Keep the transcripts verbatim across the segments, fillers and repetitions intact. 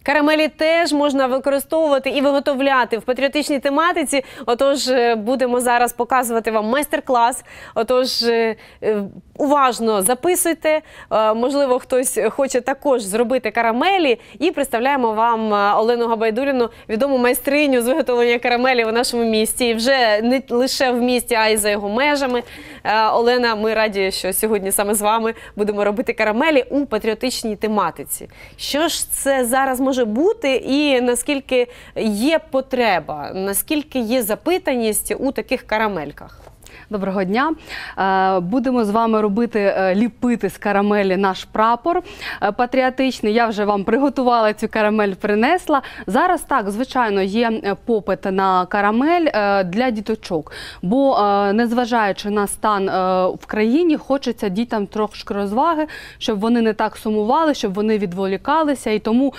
Карамелі теж можна використовувати і виготовляти в патріотичній тематиці. Отож, будемо зараз показувати вам майстер-клас. Отож, уважно записуйте. Можливо, хтось хоче також зробити карамелі. І представляємо вам Олену Габайдулліну, відому майстриню з виготовлення карамелі у нашому місті. І вже не лише в місті, а й за його межами. Олена, ми раді, що сьогодні саме з вами будемо робити карамелі у патріотичній тематиці. Що ж це зараз може бути і наскільки є потреба, наскільки є запитаність у таких карамельках? Доброго дня. Будемо з вами робити, ліпити з карамелі наш прапор патріотичний. Я вже вам приготувала цю карамель, принесла. Зараз так, звичайно, є попит на карамель для діточок. Бо, незважаючи на стан в країні, хочеться дітям трошки розваги, щоб вони не так сумували, щоб вони відволікалися. І тому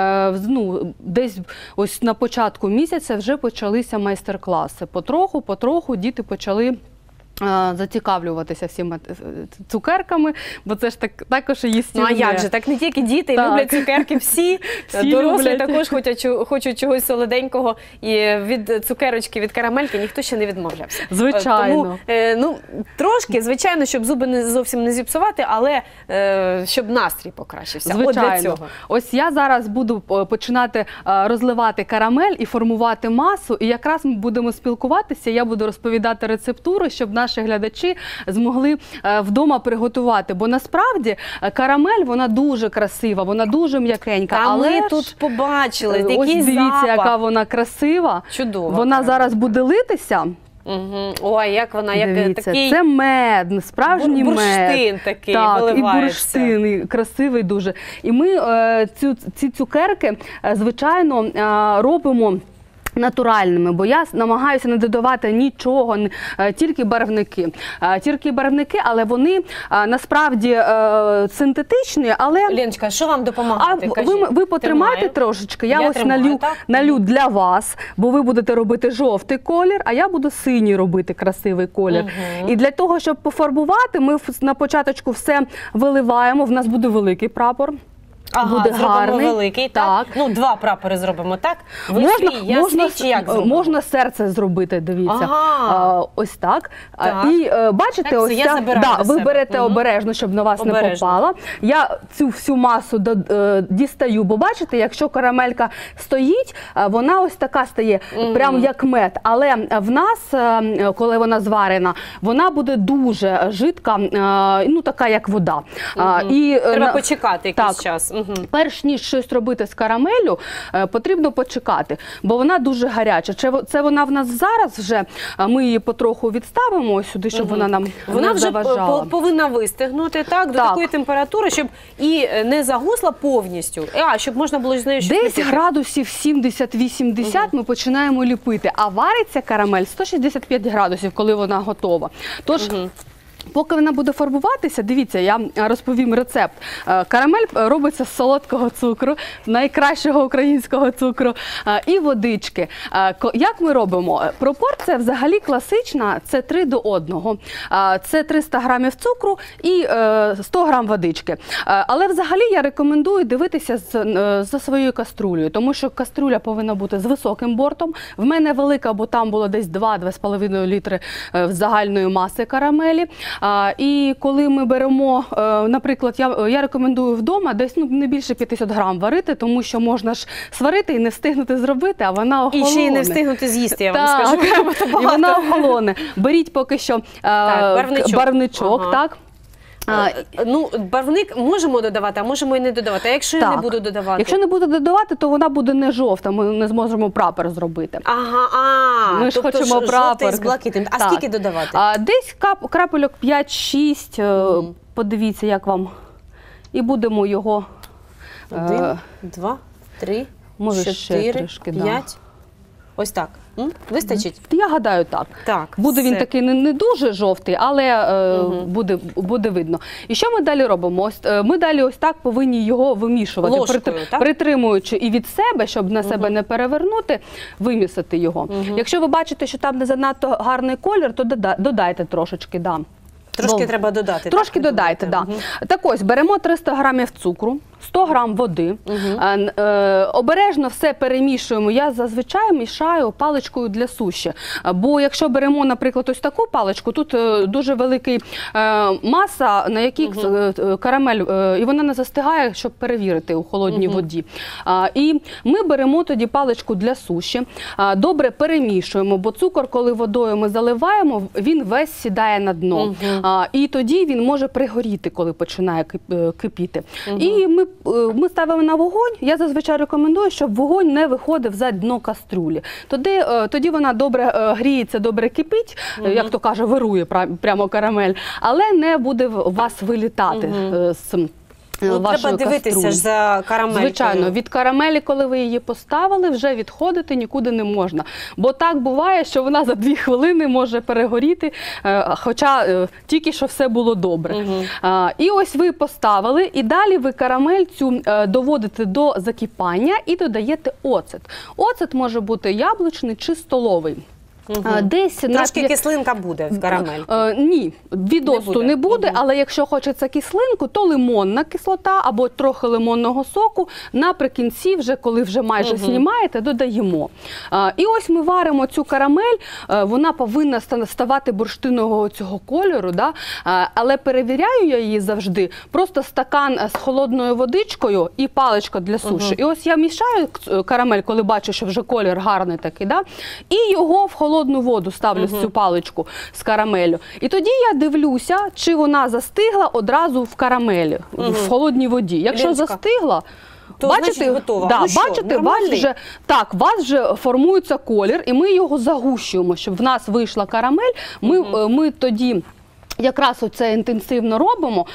ну, десь ось на початку місяця вже почалися майстер-класи. Потроху, потроху діти почали зацікавлюватися всіма цукерками, бо це ж так, також їстівне. Ну а як же? Так не тільки діти так. люблять цукерки, всі, всі дорослі люблять. Також хочуть, хочуть чогось солоденького, і від цукерочки, від карамельки ніхто ще не відмовлявся. Звичайно. Тому, е, ну, трошки, звичайно, щоб зуби не зовсім не зіпсувати, але е, щоб настрій покращився. Звичайно. От для цього. Ось я зараз буду починати розливати карамель і формувати масу, і якраз ми будемо спілкуватися, я буду розповідати рецептуру, щоб наш наші глядачі змогли вдома приготувати. Бо насправді карамель, вона дуже красива, вона дуже м'якенька. Але ми ж, тут побачили, ось який дивіться, запах. Яка вона красива. Чудово. Вона карамель. Зараз буде литися. Угу. Ой, як вона, як Дивіться, такий... це мед, справжній мед. Бурштин такий так, виливається. І бурштин, і красивий дуже. І ми е, цю, ці цукерки, е, звичайно, е, робимо натуральними, бо я намагаюся не додавати нічого, тільки барвники. Тільки барвники, але вони насправді синтетичні, але... Леночка, що вам допомагати? А ви, ви потримайте Тримаю. трошечки, я, я ось тримаю, налю, налю для вас, бо ви будете робити жовтий колір, а я буду синій робити красивий колір. Угу. І для того, щоб пофарбувати, ми на початочку все виливаємо, в нас буде великий прапор. Ага, буде зробимо гарний. великий, так? так? Ну, два прапори зробимо, так? Ви можна, свій, я можна, свій, чи як зробимо? Можна серце зробити, дивіться. Ага. А, ось так. так. І бачите, так, ось я ця, да, ви берете угу. обережно, щоб на вас обережно. не попало. Я цю всю масу до, е, дістаю, бо бачите, якщо карамелька стоїть, вона ось така стає, угу. прям як мед. Але в нас, коли вона зварена, вона буде дуже жидка, е, ну така як вода. Угу. І, Треба на... почекати якийсь так. час. Угу. Перш ніж щось робити з карамеллю, потрібно почекати, бо вона дуже гаряча. Це вона в нас зараз вже, ми її потроху відставимо ось сюди, щоб угу. вона нам вона не заважала. Вона вже повинна вистигнути, так, до так. такої температури, щоб і не загусла повністю, а щоб можна було з нею щось Десь градусів сімдесят-вісімдесят угу. ми починаємо ліпити, а вариться карамель сто шістдесят п'ять градусів, коли вона готова. Тож, угу. поки вона буде фарбуватися, дивіться, я розповім рецепт. Карамель робиться з солодкого цукру, найкращого українського цукру, і водички. Як ми робимо? Пропорція взагалі класична – це три до одного. Це триста грамів цукру і сто грам водички. Але взагалі я рекомендую дивитися за своєю каструлею, тому що каструля повинна бути з високим бортом. В мене велика, бо там було десь два-два з половиною літри загальної маси карамелі. А, і коли ми беремо, е, наприклад, я, я рекомендую вдома десь ну, не більше п'ятдесят грам варити, тому що можна ж сварити і не встигнути зробити, а вона охолоне. І ще й не встигнути з'їсти, я вам так. скажу. І вона охолоне. Беріть поки що е, так, барвничок, барвничок ага. так. А, ну, барвник можемо додавати, а можемо і не додавати. А якщо так. я не буду додавати? Якщо не буду додавати, то вона буде не жовта, ми не зможемо прапор зробити. Ага, а, ми ж тобто хочемо прапор з блакитним. А так. скільки додавати? А, десь кап, крапельок п'ять-шість, mm. подивіться, як вам. І будемо його... Один, е... два, три, може, чотири, п'ять. Да. Ось так. М? Вистачить? Я гадаю, так. Так, буде все. Він такий не, не дуже жовтий, але е, угу. буде, буде видно. І що ми далі робимо? Ось, ми далі ось так повинні його вимішувати, ложкою, притр... так? притримуючи і від себе, щоб на угу. себе не перевернути, вимісити його. Угу. Якщо ви бачите, що там не занадто гарний колір, то додайте трошечки. Да. Трошки Бо... треба додати. Трошки так? додайте, так. Да. Угу. Так ось, беремо триста грамів цукру. сто грам води. Угу. Е, е, обережно все перемішуємо. Я зазвичай мішаю паличкою для суші. Бо якщо беремо, наприклад, ось таку паличку, тут е, дуже великий е, маса, на якій угу. е, карамель, е, і вона не застигає, щоб перевірити у холодній угу. воді. А, і ми беремо тоді паличку для суші, а, добре перемішуємо, бо цукор, коли водою ми заливаємо, він весь сідає на дно. Угу. А, і тоді він може пригоріти, коли починає кипіти. Угу. І ми Ми ставимо на вогонь. Я зазвичай рекомендую, щоб вогонь не виходив за дно каструлі. Тоді, тоді вона добре гріється, добре кипить, угу. як то каже, вирує прямо карамель, але не буде у вас вилітати угу. з Ну, треба дивитися каструлі. За карамелькою. Звичайно, від карамелі, коли ви її поставили, вже відходити нікуди не можна. Бо так буває, що вона за дві хвилини може перегоріти, хоча тільки що все було добре. Угу. І ось ви поставили, і далі ви карамель цю доводите до закипання і додаєте оцет. Оцет може бути яблучний чи столовий. Угу. Десь Трошки на... кислинка буде в карамельці? Е, ні, від оцту не буде, не буде угу. але якщо хочеться кислинку, то лимонна кислота або трохи лимонного соку наприкінці, вже коли вже майже угу. знімаєте, додаємо. Е, і ось ми варимо цю карамель, е, вона повинна ставати бурштинового цього кольору, да? е, але перевіряю я її завжди, просто стакан з холодною водичкою і паличка для суші. Угу. І ось я мішаю карамель, коли бачу, що вже колір гарний такий, да? І його в холодну холодну воду ставлю uh-huh. цю паличку з карамелю. І тоді я дивлюся, чи вона застигла одразу в карамелі, uh-huh. в холодній воді. Якщо Леночка, застигла, то бачите, готова. Да, ну що, бачите, вас вже, так, вас вже формується колір, і ми його загущуємо, щоб в нас вийшла карамель. Ми, uh-huh. ми тоді... Якраз оце інтенсивно робимо.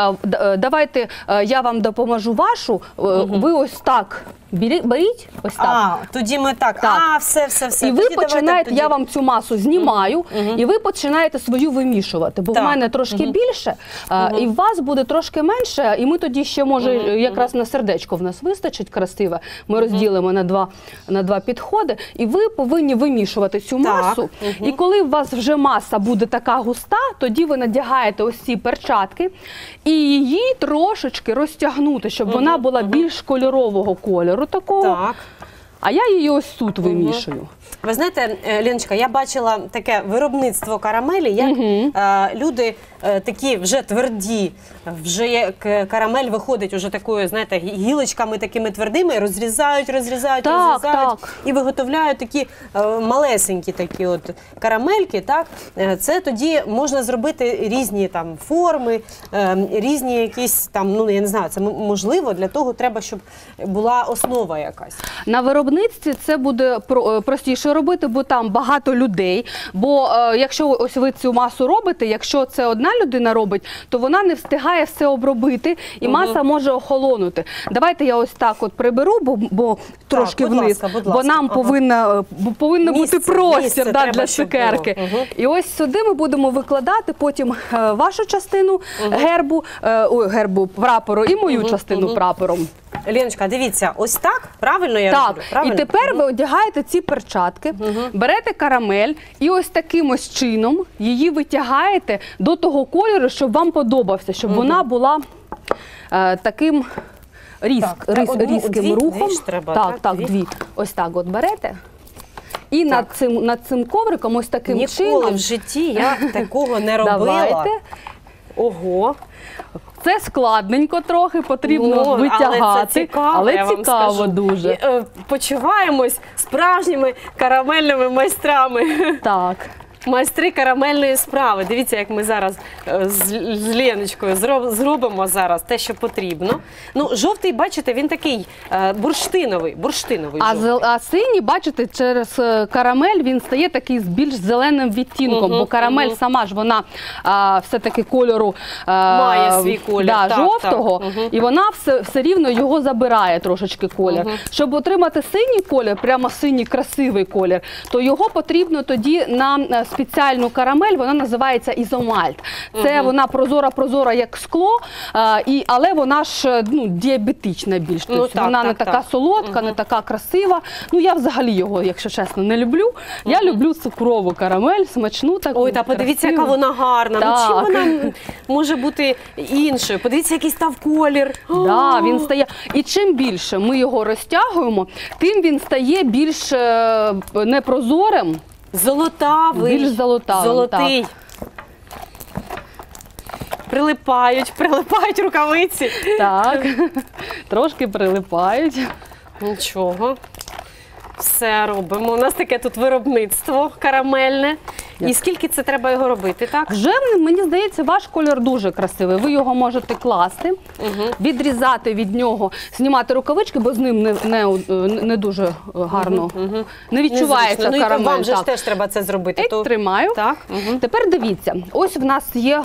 Давайте я вам допоможу вашу. Угу. Ви ось так беріть, ось так. А, тоді ми так. так. А, все, все, все. І тоді ви починаєте, тоді... я вам цю масу знімаю, угу. і ви починаєте свою вимішувати. Бо так. в мене трошки угу. більше, угу. і в вас буде трошки менше, і ми тоді ще, може, угу. якраз на сердечко в нас вистачить красиве. Ми угу. розділимо на два, на два підходи, і ви повинні вимішувати цю масу. Угу. І коли у вас вже маса буде така густа, тоді ви надягаєте ось ці перчатки і її трошечки розтягнути, щоб угу, вона була угу. більш кольорового кольору такого. Так. А я її ось тут угу. вимішую. Ви знаєте, Леночка, я бачила таке виробництво карамелі, як угу. е, люди е, такі вже тверді, вже як карамель виходить уже такою, знаєте, гілочками такими твердими, розрізають, розрізають, так, розрізають так. і виготовляють такі е, малесенькі такі от карамельки, так? Це тоді можна зробити різні там форми, е, різні якісь там, ну я не знаю, це можливо, для того треба, щоб була основа якась. На виробництві це буде простіше робити, бо там багато людей, бо е, якщо ось ви цю масу робите, якщо це одна людина робить, то вона не встигає все обробити і угу. маса може охолонути. Давайте я ось так от приберу, бо, бо трошки так, вниз, ласка, бо нам ага. повинна, повинна місце, бути простір місце да, треба, для цукерки. Угу. І ось сюди ми будемо викладати потім е, вашу частину угу. гербу, е, ой, гербу прапору і мою угу. частину угу. прапором. Леночка, дивіться, ось так? Правильно я так. роблю? Правильно? І тепер ви одягаєте ці перчатки, угу. берете карамель і ось таким ось чином її витягаєте до того кольору, щоб вам подобався, щоб угу. вона була е, таким різк, так, різ, одну, різким дві, рухом. дві треба, так, так, так, дві. дві. Ось так от берете. І над цим, над цим ковриком ось таким Ніколи чином. Ніколи в житті я такого не робила. Давайте. Ого. Це складненько трохи, потрібно ну, витягати, але це цікаво, але я цікаво вам скажу. дуже. І, е, почуваємось справжніми карамельними майстрами. Так. Майстри карамельної справи. Дивіться, як ми зараз е, з, з Леночкою зроб, зробимо зараз те, що потрібно. Ну, жовтий, бачите, він такий е, бурштиновий, бурштиновий а, з, а синій, бачите, через карамель він стає такий з більш зеленим відтінком, угу, бо карамель угу. сама ж вона все-таки кольору а, має свій колір, да, так, жовтого, так. Угу. і вона все, все рівно його забирає трошечки колір. Угу. Щоб отримати синій колір, прямо синій красивий колір, то його потрібно тоді на спеціальну карамель, вона називається ізомальт. Це угу. вона прозора-прозора, як скло, а, і, але вона ж ну, діабетична більш. Ну, тобто так, вона так, не така так. солодка, угу. не така красива. Ну, я взагалі його, якщо чесно, не люблю. Я угу. люблю цукрову карамель, смачну таку. Ой, та подивіться, красиву. яка вона гарна. Так. Ну, чим вона може бути іншою? Подивіться, який став колір. Да, він стає. І чим більше ми його розтягуємо, тим він стає більш е, непрозорим. Золотавий. Більш золотавим, Золотий. Прилипають, прилипають рукавиці. Так, трошки прилипають. Нічого. Все робимо. У нас таке тут виробництво карамельне. І скільки це треба його робити, так? Вже, мені здається, ваш колір дуже красивий. Ви його можете класти, угу. відрізати від нього, знімати рукавички, бо з ним не, не, не дуже гарно, угу, угу. не відчувається не карамель. Ну і вам же так. ж теж треба це зробити. Я то... тримаю. Так. Угу. Тепер дивіться, ось в нас є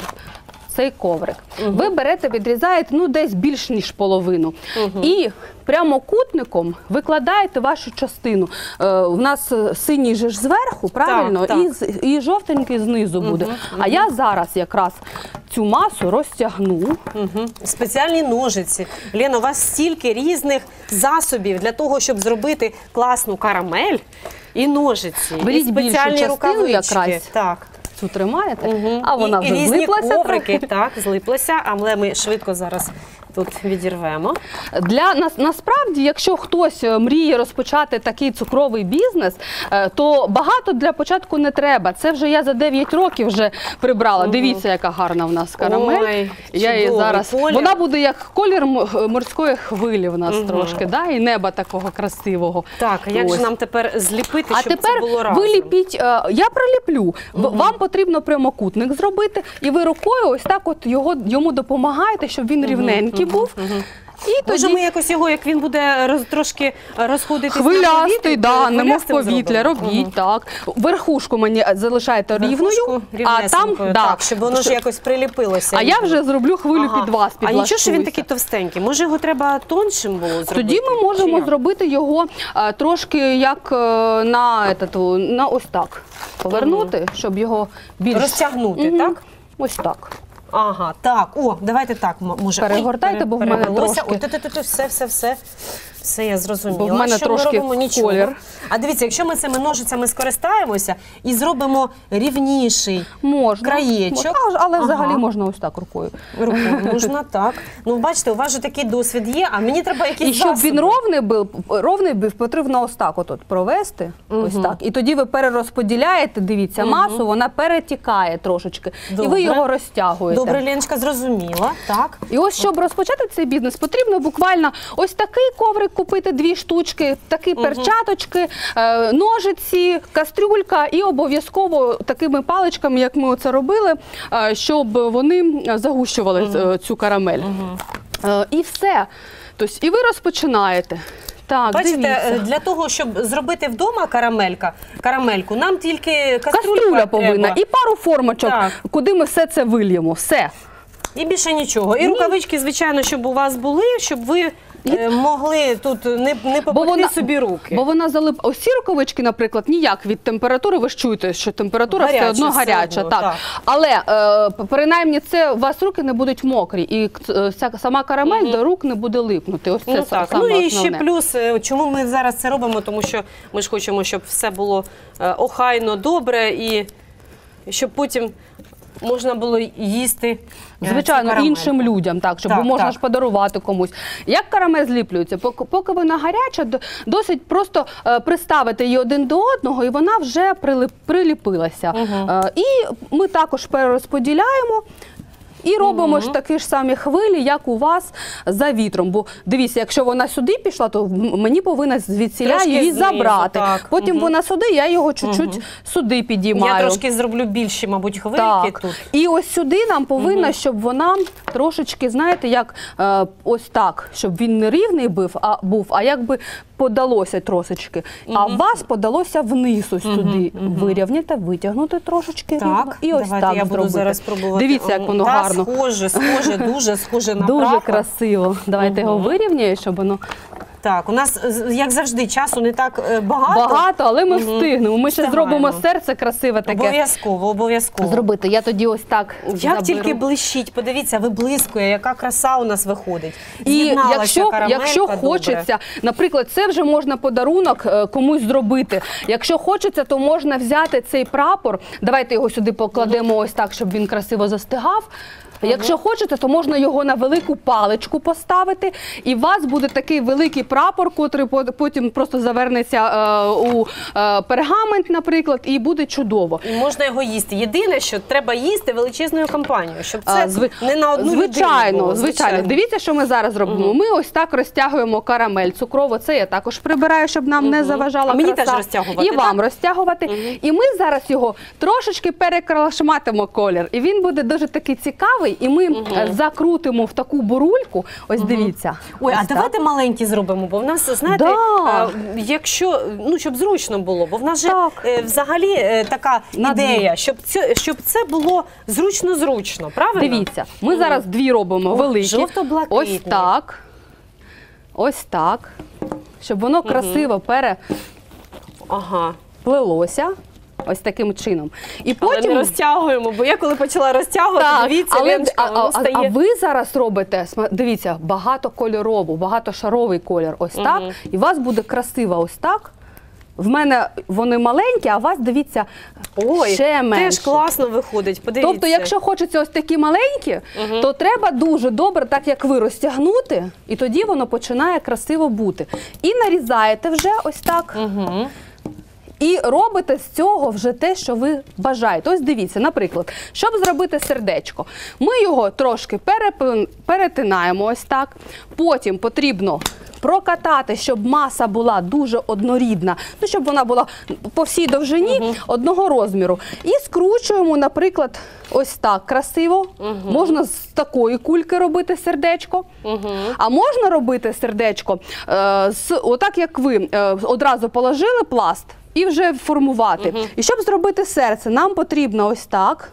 цей коврик. Угу. Ви берете, відрізаєте ну, десь більш ніж половину. Угу. І прямокутником викладаєте вашу частину. Е, у нас синій же ж зверху, правильно? Так, так. І, і жовтенький знизу буде. Угу, а угу. я зараз якраз цю масу розтягну. Угу. Спеціальні ножиці. Лена, у вас стільки різних засобів для того, щоб зробити класну карамель. І ножиці, беріть і спеціальні рукавички. Якраз. Так. Цю тримаєте, угу. а вона і, вже і різні злиплася. коврики, так, злиплася, але ми швидко зараз тут відірвемо. Для нас насправді, якщо хтось мріє розпочати такий цукровий бізнес, то багато для початку не треба. Це вже я за дев'ять років вже прибрала. Угу. Дивіться, яка гарна в нас карамель. Ой, я її зараз. Колір. Вона буде як колір морської хвилі в нас угу. трошки, да? І неба такого красивого. Так, а як Ось. же нам тепер зліпити, а щоб тепер це було разом? Ви ліпіть, я приліплю. Угу. Вам потрібно прямокутник зробити, і ви рукою ось так от його, йому допомагаєте, щоб він угу. рівненький угу. був. Угу. І Може, тоді... ми якось його, як він буде роз, трошки розходитися хвилястий, да, немов повітря, робіть, угу. так. Верхушку мені залишаєте рівною, а там, так, да, щоб воно ж якось приліпилося. А я вже зроблю хвилю ага. під вас, А нічого, що він такий товстенький? Може, його треба тоншим було зробити? Тоді ми можемо зробити його а, трошки як а, на, етату, на ось так. Повернути, угу. щоб його більш... Розтягнути, угу. так? Ось так. Ага, так, о, давайте так, може. Перегортайте, бо в мене трошки. Ой, ти-ти-ти, все, все, все. Все, я зрозуміла. Бо в мене що трошки ми робимо? Нічого. колір. А дивіться, якщо ми цими ножицями скористаємося і зробимо рівніший можна, краєчок. Можна, але ага. взагалі можна ось так рукою. Рукою можна, так. Ну, бачите, у вас же такий досвід є, а мені треба якісь І щоб засоби. він ровний був, ровний був, потрібно ось так от, от провести. Угу. Ось так. І тоді ви перерозподіляєте, дивіться, угу. масу, вона перетікає трошечки. Добре. І ви його розтягуєте. Добре, Леночка, зрозуміла. Так. І ось, щоб розпочати цей бізнес, потрібно буквально ось такий коврик купити, дві штучки, такі угу. перчаточки, ножиці, кастрюлька і обов'язково такими паличками, як ми це робили, щоб вони загущували угу. цю карамель. Угу. І все. Тобто, і ви розпочинаєте. Так, бачите, дивіться. Для того, щоб зробити вдома карамелька, карамельку, нам тільки кастрюля, кастрюля повинна і пару формочок, так. куди ми все це вильємо. Все. І більше нічого. І Ні. рукавички, звичайно, щоб у вас були, щоб ви е, могли тут не, не попекти собі руки. Бо вона залип... Ось ці рукавички, наприклад, ніяк від температури, ви ж чуєте, що температура гаряче, все одно гаряча. Все одно, так. так. Але, е, принаймні, це у вас руки не будуть мокрі, і ця, сама карамель угу. до рук не буде липнути. Ось це ну, саме так. Ну і основне. ще плюс, чому ми зараз це робимо, тому що ми ж хочемо, щоб все було е, охайно, добре, і щоб потім можна було їсти. Звичайно, іншим людям, так, щоб так, можна так. ж подарувати комусь. Як карамель зліплюється? Поки, поки вона гаряча, досить просто е, приставити її один до одного, і вона вже прилип, приліпилася. Угу. Е, і ми також перерозподіляємо. І робимо угу. ж такі ж самі хвилі, як у вас за вітром. Бо дивіться, якщо вона сюди пішла, то мені повинна звідсіля її знизу, забрати. Так. Потім угу. вона сюди, я його чуть-чуть угу. сюди підіймаю. Я трошки зроблю більші, мабуть, хвильки так. тут. І ось сюди нам повинна, угу. щоб вона трошечки, знаєте, як е, ось так, щоб він не рівний був, а, був, а якби подалося трошечки. Угу. А у вас подалося вниз ось угу. туди. Угу. Вирівняти, витягнути трошечки. Так, і ось давайте так я буду зробити. зараз пробувати. Дивіться, як воно Та, гарно. Схоже, схоже, дуже схоже на Дуже праха. красиво. Давайте угу. його вирівняю, щоб воно Так, у нас, з- як завжди, часу не так е, багато. Багато, але ми встигнемо. Ми ще Встигаємо. зробимо серце красиве таке. Обов'язково, обов'язково. Зробити. Я тоді ось так Як заберу. тільки блищить, подивіться, виблискує, яка краса у нас виходить. І З'єдналася якщо, карамелька, якщо добре. хочеться, наприклад, це вже можна подарунок е, комусь зробити. Якщо хочеться, то можна взяти цей прапор, давайте його сюди покладемо ось так, щоб він красиво застигав. Якщо хочете, то можна його на велику паличку поставити, і у вас буде такий великий прапор, котрий по- потім просто завернеться е, у е, пергамент, наприклад, і буде чудово. І можна його їсти. Єдине, що треба їсти величезною компанією, щоб це А, зви- не на одну звичайно, людину було. звичайно. Дивіться, що ми зараз робимо. Ми ось так розтягуємо карамель цукрову. Це я також прибираю, щоб нам не заважала А мені краса. теж розтягувати, І так? вам розтягувати. І ми зараз його трошечки перекрашматимо колір. І він буде дуже такий цікавий. І ми е, закрутимо в таку бурульку. Ось дивіться. Ой, Ось а так. давайте маленькі зробимо, бо в нас, знаєте, Да. е, якщо, ну, щоб зручно було, бо в нас же Так. е, взагалі е, така На ідея, щоб, це, щоб це було зручно-зручно, правильно? Дивіться, ми зараз дві робимо великі. жовто-блакитні. Ось так. Ось так. Щоб воно красиво Ага. переплилося. Ось таким чином. І Але потім не розтягуємо, бо я коли почала розтягувати, Так, дивіться, але, Леночка, а, воно а, стає... а ви зараз робите, сма- дивіться, багатокольорову, багатошаровий колір, ось так, і у вас буде красиво ось так. В мене вони маленькі, а у вас, дивіться, Ой, ще менше. теж класно виходить, подивіться. Тобто, якщо хочеться ось такі маленькі, то треба дуже добре, так як ви, розтягнути, і тоді воно починає красиво бути. І нарізаєте вже ось так. Угу. І робите з цього вже те, що ви бажаєте. Ось дивіться, наприклад, щоб зробити сердечко, ми його трошки перепин- перетинаємо ось так. Потім потрібно прокатати, щоб маса була дуже однорідна, ну, щоб вона була по всій довжині одного розміру. І скручуємо, наприклад, ось так красиво. Можна з такої кульки робити сердечко. А можна робити сердечко е, з, отак, як ви е, одразу положили пласт, і вже формувати. І щоб зробити серце, нам потрібно ось так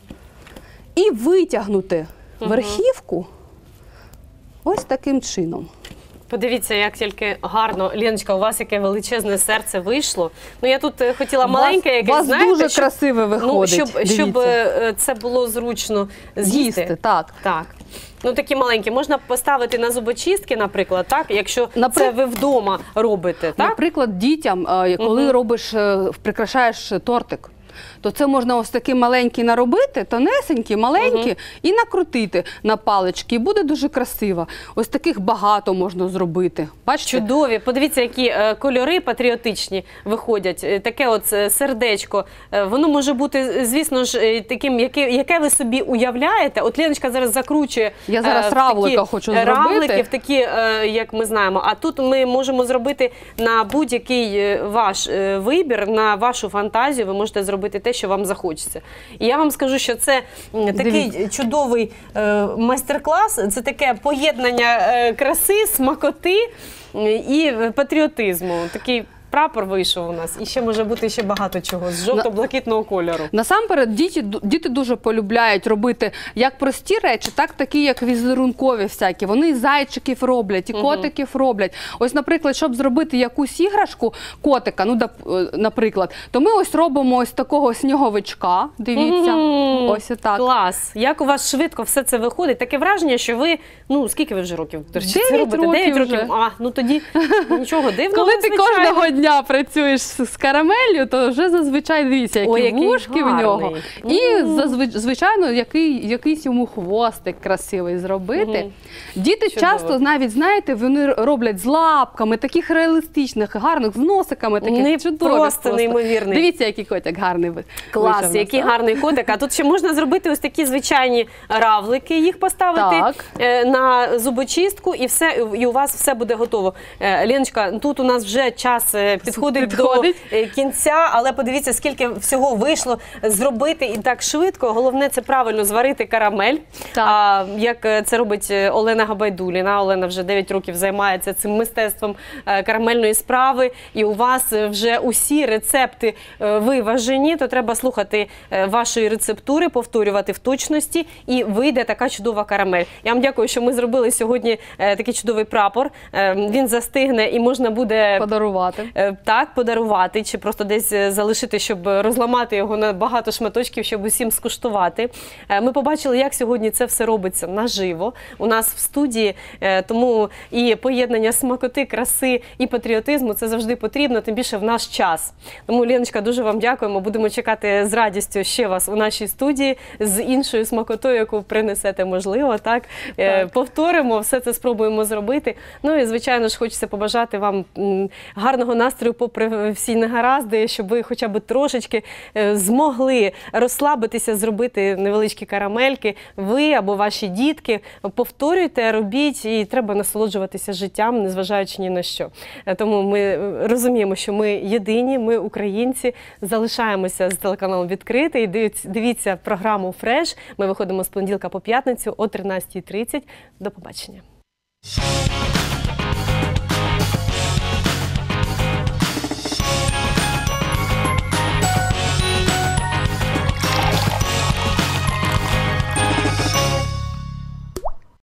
і витягнути верхівку ось таким чином. Подивіться, як тільки гарно. Леночка, у вас яке величезне серце вийшло. Ну, я тут е, хотіла У маленьке вас- якесь, у вас знаєте, дуже щоб, красиве ну, виходить, щоб, щоб дивіться. е, це було зручно з'їсти. З'їсти, так. Так. Ну, такі маленькі. Можна поставити на зубочистки, наприклад, так? Якщо Напри- це ви вдома робите, так? Наприклад, дітям, е, коли робиш, е, прикрашаєш тортик, то це можна ось такий маленький наробити, тонесенький, маленький, і накрутити на палички. І буде дуже красиво. Ось таких багато можна зробити. Бачите? Чудові. Подивіться, які е, кольори патріотичні виходять. Е, Таке от е, сердечко. Е, Воно може бути, звісно ж, е, таким, яке, яке ви собі уявляєте. От Леночка зараз закручує Я зараз е, в равлика такі, хочу е, зробити. равлики, в такі, е, як ми знаємо. А тут ми можемо зробити на будь-який е, ваш е, вибір, на вашу фантазію. Ви можете зробити те, що вам захочеться. І я вам скажу, що це м, такий Дивіться. чудовий е, майстер-клас. Це таке поєднання е, краси, смакоти е, і патріотизму. Такий прапор вийшов у нас. І ще може бути ще багато чого з жовто-блакитного кольору. Насамперед, діти, діти дуже полюбляють робити як прості речі, так такі, як візерункові всякі. Вони і зайчиків роблять, і котиків роблять. Ось, наприклад, щоб зробити якусь іграшку котика, ну, дап- е, наприклад, то ми ось робимо ось такого сніговичка, дивіться, Мгм. ось отак. Клас! Як у вас швидко все це виходить? Таке враження, що ви, ну, скільки ви вже років до речі, це Дев'ять робите? років Дев'ять вже. років. А, ну тоді нічого дивного, Коли ти звичайно. кожного дня працюєш з з карамеллю, то вже зазвичай дивіться, які Ой, який вушки в нього. гарний. І, Мм. зазвич- звичайно, який, якийсь йому хвостик красивий зробити. Мгм. Діти Чудово. часто, навіть, знаєте, вони роблять з лапками, таких реалістичних, гарних, з носиками, таких Не чудових. просто неймовірний. Дивіться, який котик гарний ви- вийшов Клас, у який нас, а? гарний котик. А тут ще можна зробити ось такі звичайні равлики, їх поставити Так. е, на зубочистку, і все, і у вас все буде готово. Е, Леночка, тут у нас вже час е, вже підходить, Підходить. до е, кінця, але подивіться, скільки всього вийшло зробити і так швидко. Головне – це правильно зварити карамель, Так. а, як е, це робить е, Олена Габайдуліна. Олена вже дев'ять років займається цим мистецтвом е, карамельної справи, і у вас е, вже усі рецепти е, виважені, то треба слухати е, вашої рецептури, повторювати в точності, і вийде така чудова карамель. Я вам дякую, що ми зробили сьогодні е, такий чудовий прапор. Е, він застигне і можна буде Подарувати. е, так подарувати, чи просто десь е, залишити, щоб розламати його на багато шматочків, щоб усім скуштувати. Е, ми побачили, як сьогодні це все робиться наживо у нас в студії, е, тому і поєднання смакоти, краси і патріотизму – це завжди потрібно, тим більше в наш час. Тому, Леночка, дуже вам дякуємо. Будемо чекати з радістю ще вас у нашій студії з іншою смакотою, яку принесете, можливо, так? Е, Так. Повторимо, все це спробуємо зробити. Ну і, звичайно ж, хочеться побажати вам м, гарного настрою попри всі негаразди, щоб ви хоча б трошечки е, змогли розслабитися, зробити невеличкі карамельки. Ви або ваші дітки повторюйте, робіть, і треба насолоджуватися життям, незважаючи ні на що. Е, Тому ми е, розуміємо, що ми єдині, ми українці, залишаємося з телеканалом «Відкритий». Дивіться, дивіться програму «Фреш». Ми виходимо з понеділка по п'ятницю о тринадцятій тридцять. До побачення.